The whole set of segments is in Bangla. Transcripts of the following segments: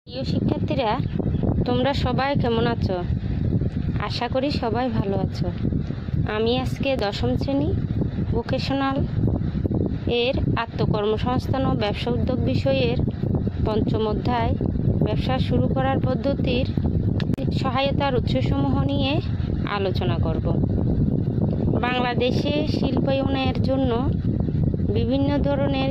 প্রিয় শিক্ষার্থীরা, তোমরা সবাই কেমন আছো? আশা করি সবাই ভালো আছো। আমি আজকে দশম শ্রেণী ভোকেশনাল এর আত্মকর্মসংস্থান ও ব্যবসা উদ্যোগ বিষয়ের পঞ্চম অধ্যায় ব্যবসা শুরু করার পদ্ধতির সহায়তার উৎসসমূহ নিয়ে আলোচনা করব। বাংলাদেশে শিল্পায়নের জন্য বিভিন্ন ধরনের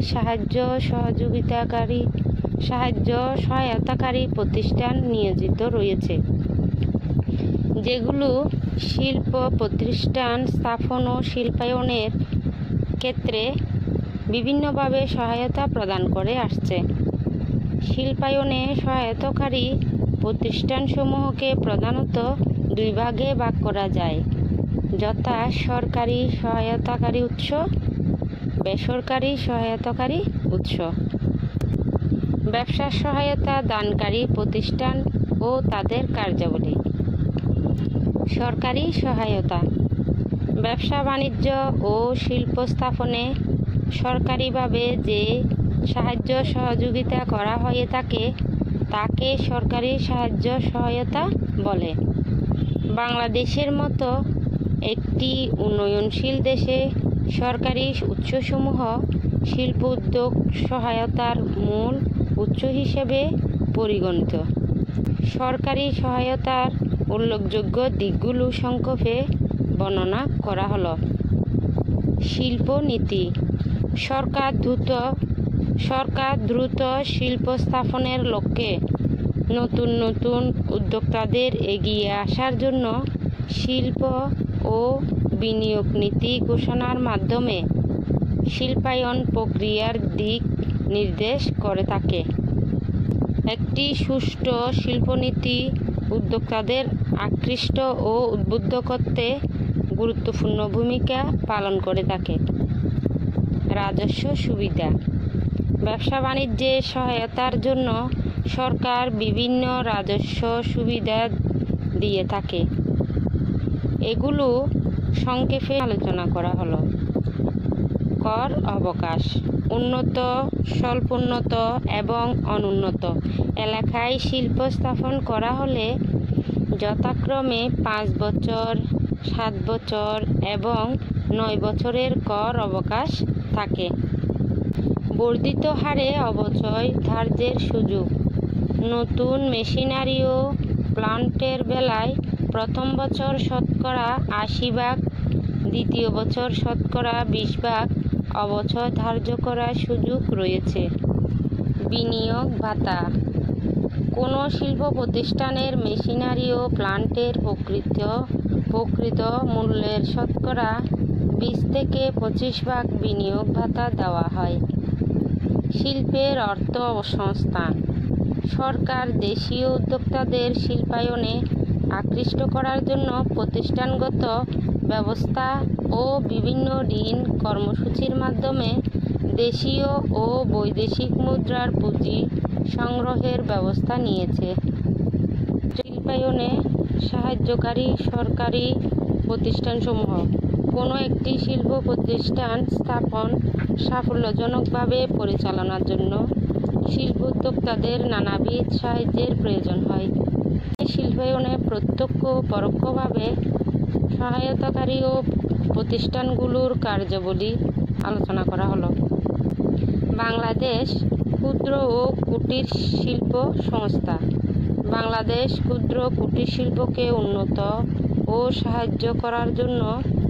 সহায়তাকারী প্রতিষ্ঠান নিয়োজিত রয়েছে, যেগুলো শিল্প প্রতিষ্ঠান স্থাপন ও শিল্পায়নের ক্ষেত্রে বিভিন্নভাবে সহায়তা প্রদান করে আসছে। শিল্পায়নে সহায়তাকারী প্রতিষ্ঠানসমূহকে প্রধানত দুই ভাগে ভাগ করা যায়, যথা সরকারি সহায়তাকারী উৎস, বেসরকারি সহায়তাকারী উৎস। ব্যবসা সহায়তা দানকারী প্রতিষ্ঠান ও তাদের কার্যাবলী। সরকারি সহায়তা ব্যবসা বাণিজ্য ও শিল্প স্থাপনে সরকারিভাবে যে সাহায্য সহযোগিতা করা হয়ে থাকে তাকে সরকারি সাহায্য সহায়তা বলে। বাংলাদেশের মতো একটি উন্নয়নশীল দেশে সরকারি উৎসসমূহ শিল্প উদ্যোগ সহায়তার মূল উৎস হিসেবে পরিগণিত। সরকারি সহায়তার উল্লেখযোগ্য দিকগুলো সংক্ষেপে বর্ণনা করা হলো। শিল্প নীতি। সরকার দ্রুত শিল্প স্থাপনের লক্ষ্যে নতুন নতুন উদ্যোক্তাদের এগিয়ে আসার জন্য শিল্প ও বিনিয়োগ নীতি ঘোষণার মাধ্যমে শিল্পায়ন প্রক্রিয়ার দিক নির্দেশ করে থাকে। একটি সুষ্ঠু শিল্পনীতি উদ্যোক্তাদের আকৃষ্ট ও উদ্বুদ্ধ করতে গুরুত্বপূর্ণ ভূমিকা পালন করে থাকে। রাজস্ব সুবিধা। ব্যবসা বাণিজ্যে সহায়তার জন্য সরকার বিভিন্ন রাজস্ব সুবিধা দিয়ে থাকে। এগুলো সংক্ষেপে আলোচনা করা হলো। কর অবকাশ। উন্নত, স্বল্পোন্নত এবং অনুন্নত এলাকায় শিল্প স্থাপন করা হলে যথাক্রমে 5 বছর, 7 বছর এবং 9 বছরের কর অবকাশ থাকে। বর্ধিত হারে অবচয় ধার্যের সুযোগ। নতুন মেশিনারি ও প্লান্টের বেলায় প্রথম বছর শতকরা 80%, দ্বিতীয় বছর শতকরা 20% অবচয় ধার্য করার সুযোগ রয়েছে। বিনিয়োগ ভাতা। কোনো শিল্প প্রতিষ্ঠানের মেশিনারি ও প্লান্টের প্রকৃত মূল্যের শতকরা 20 থেকে 25% বিনিয়োগ ভাতা দেওয়া হয়। শিল্পের অর্থ সংস্থান। সরকার দেশীয় উদ্যোক্তাদের শিল্পায়নে আকৃষ্ট করার জন্য প্রতিষ্ঠানগত ব্যবস্থা ও বিভিন্ন ঋণ কর্মসূচির মাধ্যমে দেশীয় ও বৈদেশিক মুদ্রার পুঁজি সংগ্রহের ব্যবস্থা নিয়েছে। শিল্পায়নে সাহায্যকারী সরকারি প্রতিষ্ঠানসমূহ। কোনো একটি শিল্প প্রতিষ্ঠান স্থাপন সাফল্যজনকভাবে পরিচালনার জন্য শিল্প উদ্যোক্তাদের নানাবিধ সাহায্যের প্রয়োজন হয়। শিল্পায়নে প্রত্যক্ষ ও পরোক্ষভাবে সহায়তাকারী ও প্রতিষ্ঠানগুলোর কার্যাবলী আলোচনা করা হলো। বাংলাদেশ ক্ষুদ্র ও কুটির শিল্প সংস্থা। বাংলাদেশ ক্ষুদ্র কুটির শিল্পকে উন্নত ও সাহায্য করার জন্য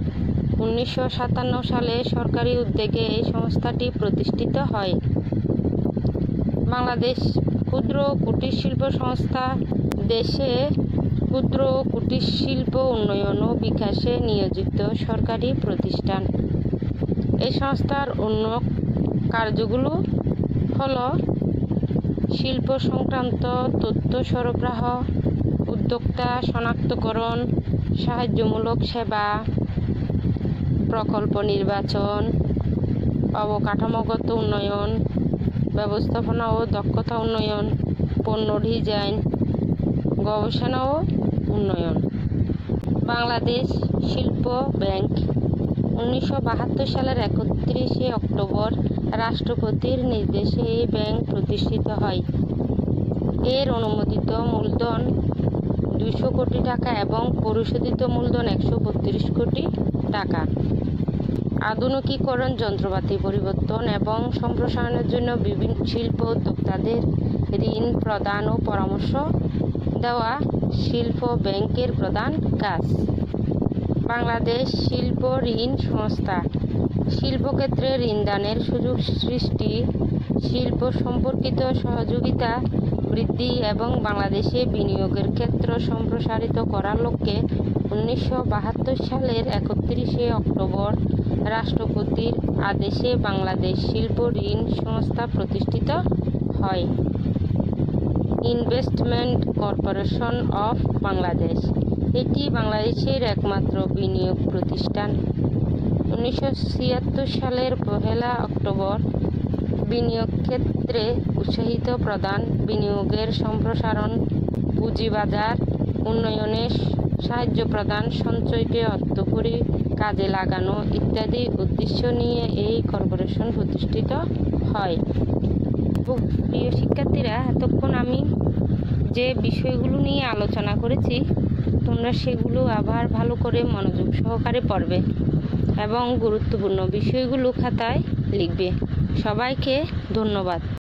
1957 সালে সরকারি উদ্যোগে এই সংস্থাটি প্রতিষ্ঠিত হয়। বাংলাদেশ ক্ষুদ্র কুটির শিল্প সংস্থা দেশে ক্ষুদ্র কুটির শিল্প উন্নয়ন ও বিকাশে নিয়োজিত সরকারি প্রতিষ্ঠান। এই সংস্থার অন্য কার্যগুলো হলো শিল্প সংক্রান্ত তথ্য সরবরাহ, উদ্যোক্তা শনাক্তকরণ, সাহায্যমূলক সেবা, প্রকল্প নির্বাচন, অবকাঠামোগত উন্নয়ন, ব্যবস্থাপনা ও দক্ষতা উন্নয়ন, পণ্য ডিজাইন, গবেষণা ও উন্নয়ন। বাংলাদেশ শিল্প ব্যাংক 1972 সালের 31 অক্টোবর রাষ্ট্রপতির নির্দেশে এই ব্যাংক প্রতিষ্ঠিত হয়। এর অনুমোদিত মূলধন 200 কোটি টাকা এবং পরিশোধিত মূলধন 132 কোটি টাকা। আধুনিকীকরণ, যন্ত্রপাতি পরিবর্তন এবং সম্প্রসারণের জন্য বিভিন্ন শিল্প উদ্যোক্তাদের ঋণ প্রদান ও পরামর্শ দেওয়া শিল্প ব্যাংকের প্রধান কাজ। বাংলাদেশ শিল্প ঋণ সংস্থা শিল্পক্ষেত্রে ঋণদানের সুযোগ সৃষ্টি, শিল্প সম্পর্কিত সহযোগিতা বৃদ্ধি এবং বাংলাদেশে বিনিয়োগের ক্ষেত্র সম্প্রসারিত করার লক্ষ্যে 1972 সালের 31শে অক্টোবর রাষ্ট্রপতির আদেশে বাংলাদেশ শিল্প ঋণ সংস্থা প্রতিষ্ঠিত হয়। ইনভেস্টমেন্ট কর্পোরেশন অফ বাংলাদেশ এটি বাংলাদেশের একমাত্র বিনিয়োগ প্রতিষ্ঠান। 1976 সালের 1 অক্টোবর বিনিয়োগ ক্ষেত্রে উৎসাহিত প্রদান, বিনিয়োগের সম্প্রসারণ, পুঁজিবাজার উন্নয়নে সাহায্য প্রদান, সঞ্চয়কে অর্থকরী কাজে লাগানো ইত্যাদি উদ্দেশ্য নিয়ে এই কর্পোরেশন প্রতিষ্ঠিত হয়। প্রিয় শিক্ষার্থীরা, এতক্ষণ আমি যে বিষয়গুলো নিয়ে আলোচনা করেছি তোমরা সেগুলো আবার ভালো করে মনোযোগ সহকারে পড়বে এবং গুরুত্বপূর্ণ বিষয়গুলো খাতায় লিখবে। সবাইকে ধন্যবাদ।